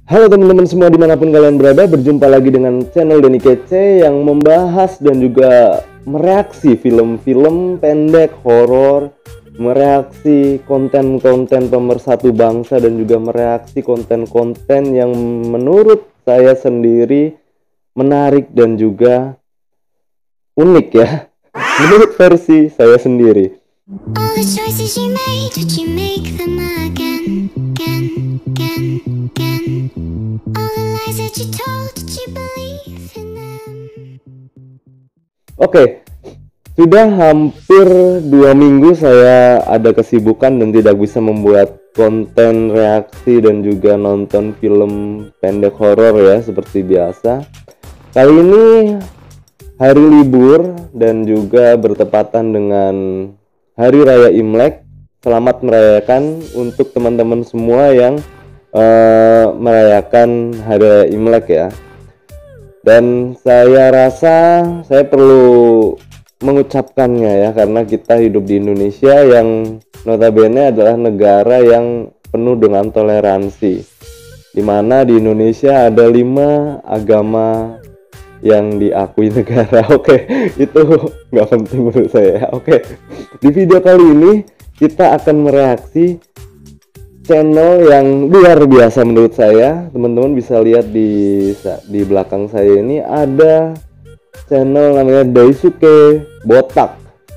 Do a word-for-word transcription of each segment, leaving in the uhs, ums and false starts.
Halo teman-teman semua dimanapun kalian berada, berjumpa lagi dengan channel Denny Kece yang membahas dan juga mereaksi film-film pendek horor, mereaksi konten-konten pemersatu bangsa dan juga mereaksi konten-konten yang menurut saya sendiri menarik dan juga unik ya, menurut versi saya sendiri. All the choices you made, would you make them again, again, again, again? All the lies that you told, did you believe in them? Oke, sudah hampir dua minggu saya ada kesibukan dan tidak bisa membuat konten reaksi dan juga nonton film pendek horor ya seperti biasa. Kali ini hari libur dan juga bertepatan dengan Hari Raya Imlek. Selamat merayakan untuk teman-teman semua yang uh, merayakan Hari Raya Imlek ya. Dan saya rasa saya perlu mengucapkannya ya, karena kita hidup di Indonesia yang notabene adalah negara yang penuh dengan toleransi, dimana di Indonesia ada lima agama yang diakui negara. Oke, itu nggak penting menurut saya. Oke, di video kali ini kita akan mereaksi channel yang luar biasa menurut saya. Teman-teman bisa lihat di di belakang saya ini ada channel namanya Daisuke Botak,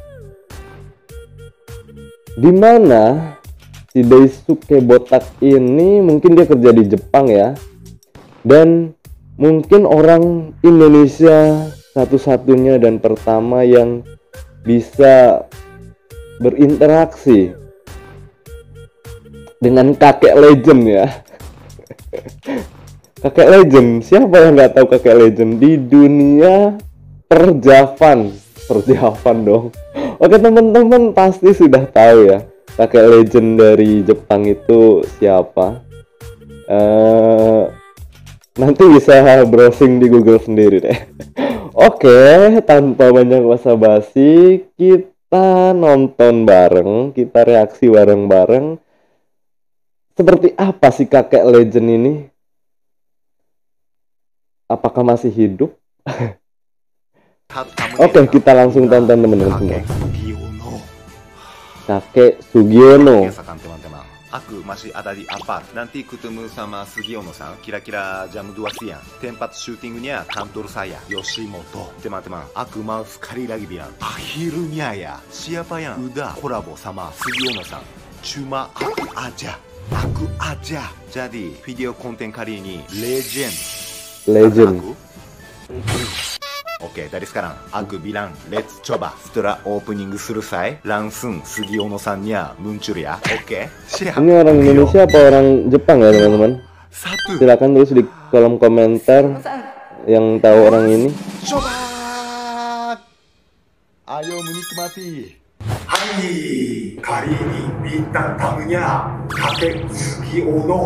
dimana si Daisuke Botak ini mungkin dia kerja di Jepang ya, dan mungkin orang Indonesia satu-satunya dan pertama yang bisa berinteraksi dengan kakek legend ya. Kakek legend, siapa yang nggak tahu kakek legend di dunia perjavan? Perjavan dong. Oke teman-teman pasti sudah tahu ya kakek legend dari Jepang itu siapa. Uh, Nanti bisa browsing di Google sendiri deh. Oke, tanpa banyak basa-basi, kita nonton bareng, kita reaksi bareng-bareng. Seperti apa sih kakek legend ini? Apakah masih hidup? Oke, kita langsung tonton teman-teman semua. Kakek Sugiono. Aku masih ada di apart. Nanti ketemu sama Sugiono-san. Kira-kira jam dua siang. Tempat syutingnya kantor saya, Yoshimoto. Teman-teman, aku mau sekali lagi bilang, akhirnya ya, siapa yang udah kolabo sama Sugiono-san? Cuma aku aja. Aku aja. Jadi, video konten kali ini legend. Legend. Oke, dari sekarang aku bilang let's coba. Setelah opening selesai, langsung Sugiono-san-nya muncul ya. Oke, siap. Ini orang Indonesia apa orang Jepang ya teman-teman? Silakan tulis di kolom komentar yang tahu orang ini. Coba. Ayo menikmati. Hai, kali ini bintang tamunya kakek Sugiono.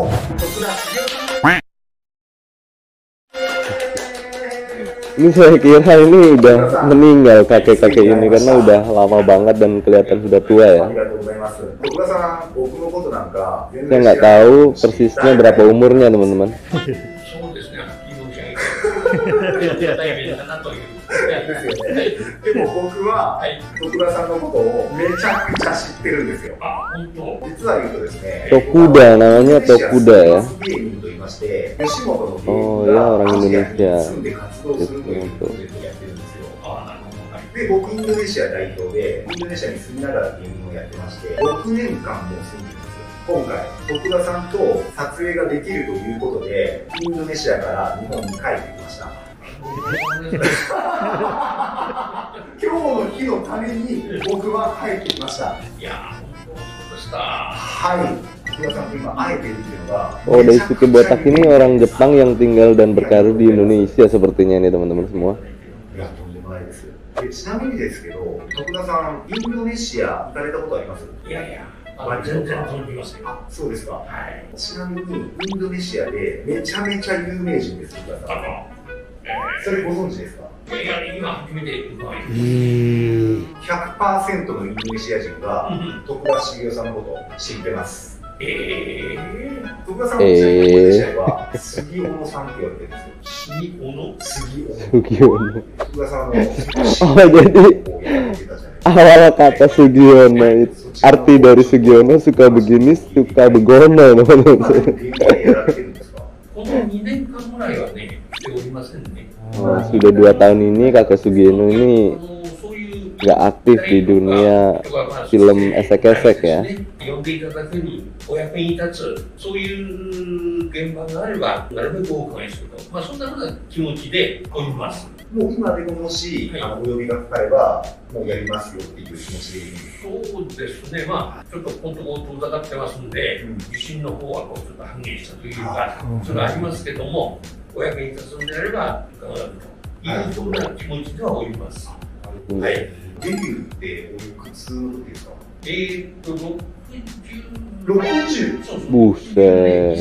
Ini saya kira ini udah meninggal kakek-kakek ini karena udah lama banget dan kelihatan sudah tua ya. Saya nggak tahu persisnya berapa umurnya teman-teman. Tokuda, namanya Tokuda ya. Oh ya, orang Indonesia. Itu. で、僕インドネシア代表でインドネシアに住みながら芸人をやってましてろくねんかんも住んでるんですよ。今回徳田さんと撮影ができるということでインドネシアから日本に帰ってきました。今日の日のために僕は帰ってきました。いやー、本当でした。はい。 Oh, Daisuke Botak ini orang Jepang yang tinggal dan berkarir di Indonesia sepertinya ini teman-teman semua. ちなみにですけど、徳田さん、インドネシア行かれたことあります？いやいや、全然存じません。あ、そうですか。はい。ちなみにインドネシアでめちゃめちゃ有名人です、徳田さん。それご存知ですか？いや、今初めて伺います。ひゃくパーセントのインドネシア人が徳田茂雄さんのことを知ってます。 え徳田さんのチーム試合は杉尾野さんって言われてるんですよ。 ー、杉尾の杉尾野。 Sugiono. 徳田さんの Oh, jadi awal kata Sugiono itu arti dari Sugiono suka begini, suka begono, teman-teman. このにねんかんぐらいはね、しておりませんね。 Oh, sudah dua tahun ini kakak Sugiono ini そういう nggak aktif di dunia film esek-esek ya. 呼んでいただけるお役に立つそういう現場があればなるべくお伺いすると、まあそんなような気持ちでおります。 もう今でももし、 はい、 あのお呼びがかかればもうやりますよっていう気持ちでいいんですか？ そうですね、まあちょっとこのところ遠ざかってますんで、 うん、 自信の方はこうちょっと半減したというか、それはありますけども、お役に立つのであれば伺うというふうな気持ちではおります。 うんはい。 デビューっておいくつの時ですか？ えーっとろくじゅう。 Buset.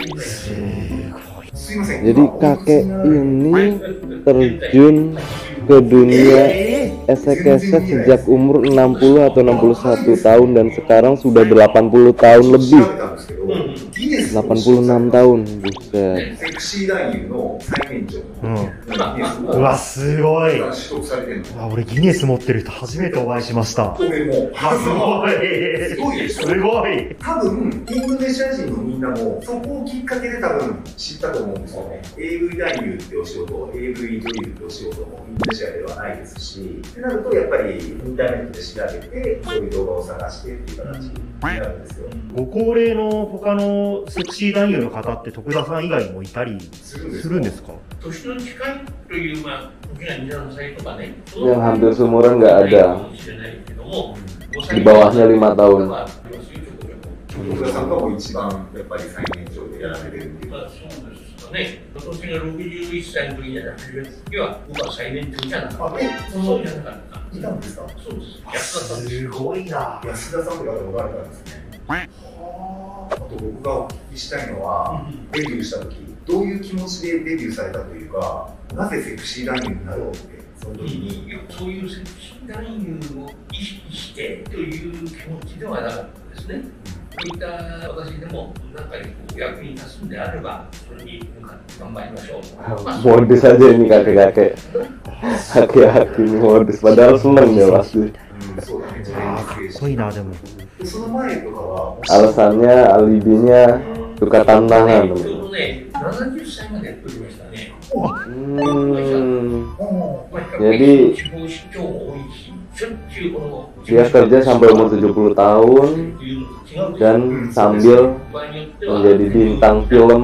すいません。 Jadi kakek ini terjun ke dunia esek-esek sejak umur enam puluh atau enam puluh satu tahun dan sekarang sudah delapan puluh tahun lebih. delapan puluh enam tahun, buset. セクシー男優の最年長。 うん。 ううわ、すごい。 取得されてるの。 あ、俺ギネス持ってる人初めてお会いしました。 俺も。 すごい。 すごいでしょ。 すごい。 多分インドネシア人のみんなもそこをきっかけで多分知ったと思うんですよね。 エーブイ 男優ってお仕事、 エーブイ 女優ってお仕事もインドネシアではないですし、ってなるとやっぱりインターネットで調べてそういう動画を探してっていう形になるんですよ。 ご高齢の他のセクシー男優の方って徳田さん以外にもいたりするんですか？ 年の近いという、まあ、mungkinにじゅうななさいとかね、 Yang hampir seumuran nggak ada. かもしれないけども、 Di bawahnya lima tahun. 徳田さんがもう一番やっぱり最年長でやられてるっていう。 まあそうですかね。私がろくじゅういっさいの時に始めた時は僕は最年長じゃなかった。 あ、え、 そうじゃなかった。 いたんですか？ そうです。安田さんです。 すごいな。 安田さんとかでおられたんですね。はあ。あと僕がお聞きしたいのは、デビューした時どういう気持ちでデビューされたというか、なぜセクシー男優になろうってその時に、 いやそういうセクシー男優を意識してという気持ちではなかったですね。こういった私でも何かにこう役に立つんであればそれに向かって頑張りましょう。まあ Modus aja ini kakek-kakek. Kakek-kakek ini modus, padahal seneng ya pasti. うん、そうだね。 あーかっこいいな、でも。 でその前とかは、 Alasannya, alibinya suka tantangan. ちょうどね、ななじゅっさいまでやっておりましたね。 Hmm. あ Jadi 地方出張も多いし、しょっちゅうこの dia kerja sampai umur tujuh puluh tahun dan sambil menjadi bintang film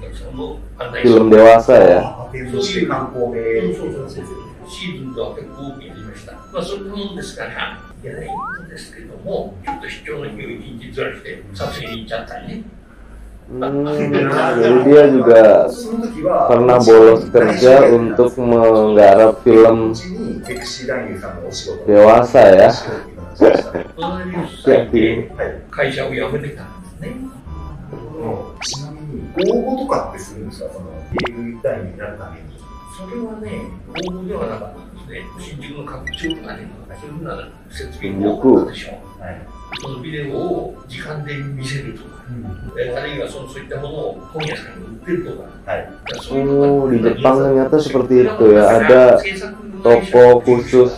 film dewasa ya. あ、転校して観光で、 シーズンが結構多くやりました。まあそんなもんですから、いやないんですけども、ちょっと出張の日を一日ずらして撮影に行っちゃったりね。 Hmm, jadi dia juga その時は pernah bolos kerja untuk menggarap film 後にセクシー男優さんのお仕事 dewasa ya. ななじゅっさいではい。 会社を辞めてたんですね。 ちなみに応募とかってするんですか？その エーブイ 男優になるために。 それはね、応募ではなかったんですね。新宿の各地とかね、そういうふうな設備も多かったでしょう。はい。そのビデオを時間で見せるとか、うん、あるいはそのそういったものを本屋さんに売ってるとか。はい。 Oh, di Jepang ternyata seperti itu ya. Ada toko khusus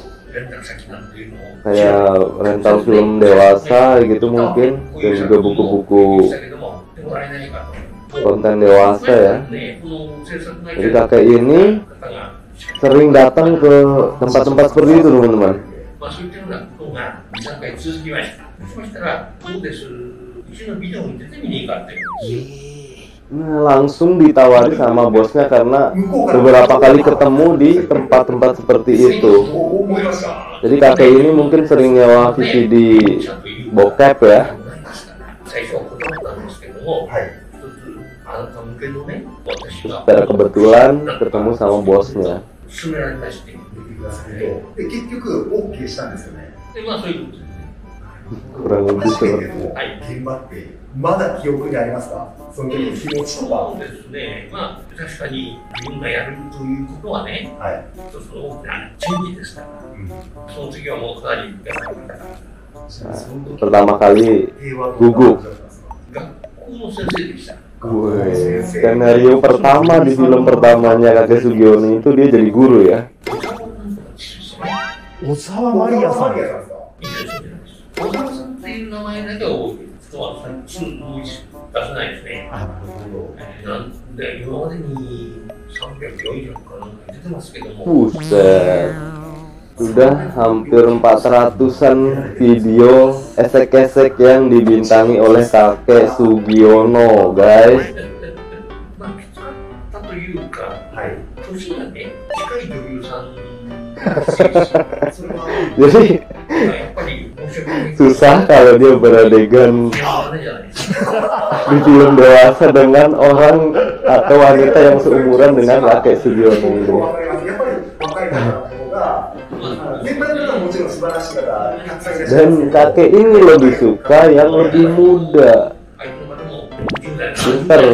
kayak rental film dewasa gitu mungkin, dan juga buku-buku konten dewasa ya. Jadi kakek ini sering datang ke tempat-tempat seperti itu teman-teman. Nah, langsung ditawari sama bosnya karena beberapa kali ketemu di tempat-tempat seperti itu. Jadi kakek ini mungkin sering nyewa V C D bokep ya. Secara kebetulan ketemu sama bosnya. Kurang lebih seperti itu. まだ記憶にありますか？その時の気持ちとか。 そうですね。まあ確かに自分がやるということはね、 はい。 一つの大きなチェンジですから。その次はもうかなり Pertama kali gugup. 校の先生でした。 Wih, skenario pertama di film pertamanya Kakek Sugiono itu dia jadi guru ya. 小沢マリアさん。 いいですね。小沢さんっていう名前だけは多いです。人は普通に出せないですね。 あ、なるほど。 なんで今までにさんびゃく、よんひゃくかなんか出てますけども。 Buset. Sudah hampir empat ratusan video esek-esek yang dibintangi oleh Kakek Sugiono, guys. まあ、きつかったというか、年がね、近い女優さん Jadi susah kalau dia beradegan di film dewasa dengan orang atau wanita yang seumuran dengan Kakek Sugiono ini. Dan kakek ini lebih suka yang lebih muda. Pinter.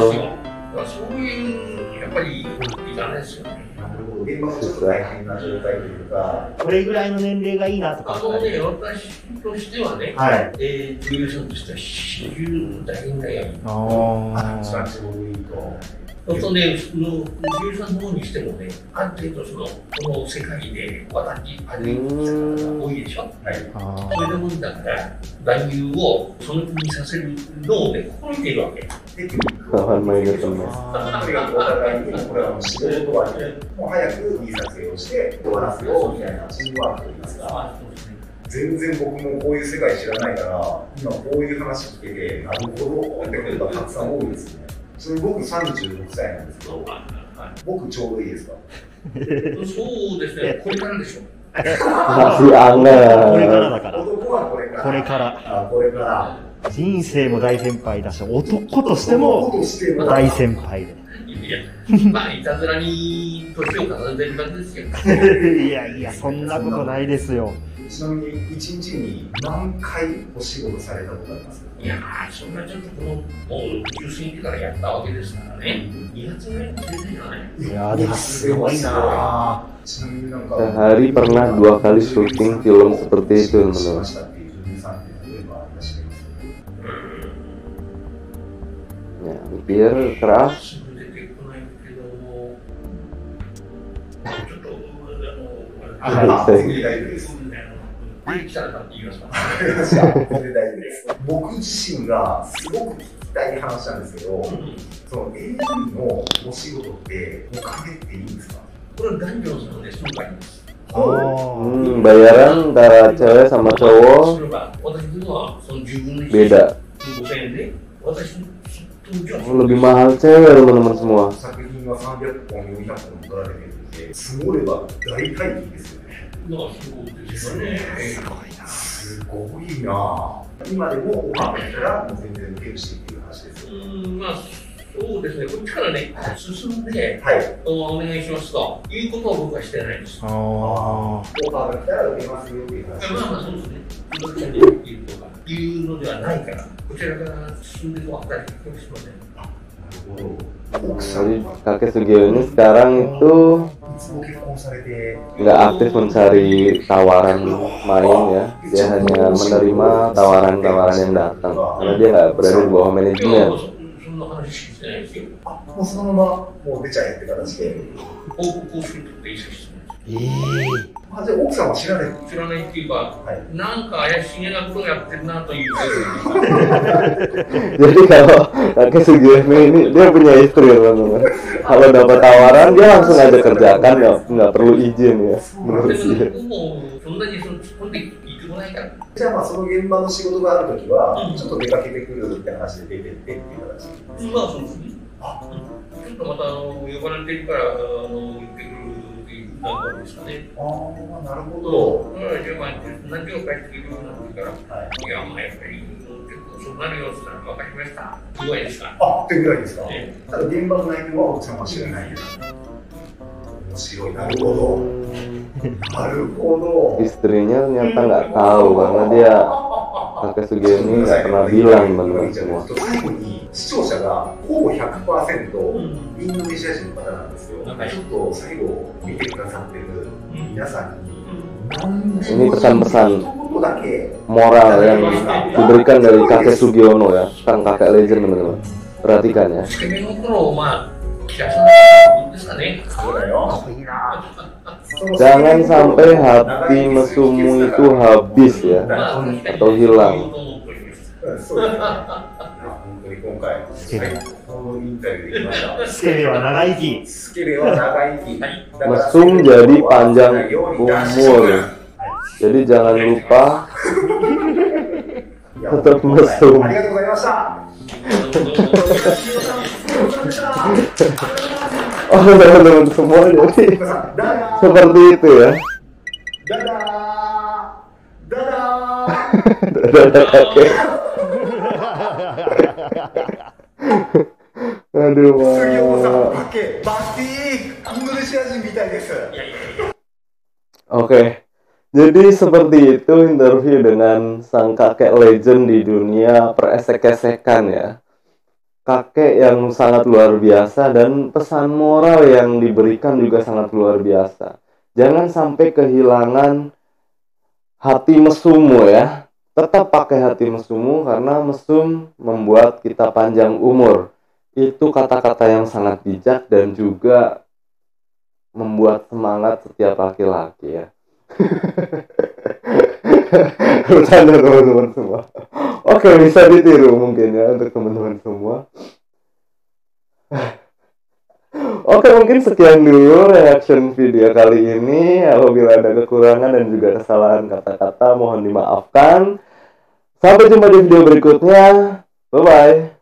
Susah. これぐらいの年齢がいいなとか。 あのね、私としてはね、 はい。 えー、女優さんとしてはよんじゅう代ぐらいがいい。 ああ。 そうするとね、その女優さんの方にしてもね、ある程度そのこの世界で渡り歩いてきた方が多いでしょ。はい。それでもんだから男優をその気にさせるのをね、心得ているわけ。 Kawan main itu mas. ありがとうお互いにこれはもう仕事終わりでもう早くいい撮影をして終わらせようみたいなチームワークといいますか全然僕もこういう世界知らないから今こういう話聞けてなるほどってことがたくさん多いですねそれ僕さんじゅうろくさいなんですけど僕ちょうどいいですかそうですね、これからでしょ Masih これからだ aneh. から。 男はこれからこれから。 あこれから人生も大先輩だし、男としても大先輩で。 いや、まあ、いたずらに年を重ねてる感じですけど。 いやいや、そんなことないですよ。 ちなみにいちにちに何回お仕事されたことありますかいやー、そんなちょっとこの、もう中心からやったわけですからね。に発ぐらいも全然じゃない。 いやー、でもすごいな。 Sehari pernah dua kali syuting film seperti itu menurut. Ya, hampir keras. Saya 僕自身がすごく聞きたい話なんですけど、その エーアイ のお仕事ってお金っていいんですか？ これは男女のね、相場です。 Hmm, bayaran antara cewek sama cowok beda. Lebih mahal cewek teman-teman semua. 作品はさんびゃっぽん、よんひゃっぽん撮られてるんで、積もれば大体いいですよね。すごいな。今でもオファーが来たらもう全然受けるしっていう話ですよ。まあそうですね、こっちからね、進んで、はい、お願いしますということを僕はしてないです。ああ。オファーが来たら受けますよっていう話。まあまあそうですね。こっちにいうとかいうのではないから、こちらから進んでもらったりしません。 Jadi Kakek Sugiono ini sekarang itu nggak aktif mencari tawaran main ya, dia hanya menerima tawaran-tawaran yang datang karena dia nggak berada di bawah manajemen. もうそのままもう出ちゃえって形で。 報告をするって一切してない。 ええ。 あ、じゃあ奥さんは知らない。 知らないっていうか、なんか怪しげなことをやってるなという。 Jadi kalau Kakek Sugiono ini dia punya istri teman-teman. Kalau dapat tawaran dia langsung aja kerjakan, nggak nggak perlu izin ya menurut dia. じゃあまあその現場の仕事があるときは、ちょっと出かけてくるって話で出てってっていう形。 まあそうですね。ちょっとまたあの呼ばれてるからあの行ってくるっていうなんかですかね。ああ、なるほど。じゃあまあ何秒帰ってくるようになってから、いやまあやっぱり結構そうなるよって言ったら分かりました。ぐらいですか。あ、ってぐらいですか。ただ現場の内容は奥さんは知らないです。面白い。なるほど。 Istrinya ternyata nggak tahu karena dia Kakek Sugiono ini nggak pernah bilang teman-teman semua. 視聴者がほぼ ひゃくパーセント インドネシア人の方なんですよ。ちょっと最後見てくださってる皆さんに Ini pesan-pesan moral yang diberikan dari kakek Sugiono ya, sang kakek legend teman-teman. Perhatikan ya. つけ麺の頃まあ嫌いなんですかね。 Jangan sampai hati mesummu itu habis ya, atau hilang. そうですね。本当に今回最高のインタビューできました。 スケベは長生き。 スケベは長生き。 Mesum jadi panjang umur. Jadi jangan lupa tetap mesum. ありがとうございました。 Oh teman-teman semua jadi seperti itu ya. Dadah. Dadah. Dadah kakek. Aduh, Pak. Oke, jadi seperti itu interview dengan sang kakek legend di dunia peresek-esekan ya. Kakek yang sangat luar biasa dan pesan moral yang diberikan juga sangat luar biasa. Jangan sampai kehilangan hati mesummu ya. Tetap pakai hati mesummu karena mesum membuat kita panjang umur. Itu kata-kata yang sangat bijak dan juga membuat semangat setiap laki-laki ya. Bercanda teman-teman semua. Oke, bisa ditiru mungkin ya untuk teman-teman semua. Oke, mungkin sekian dulu reaction video kali ini. Apabila ada kekurangan dan juga kesalahan kata-kata mohon dimaafkan. Sampai jumpa di video berikutnya. Bye-bye.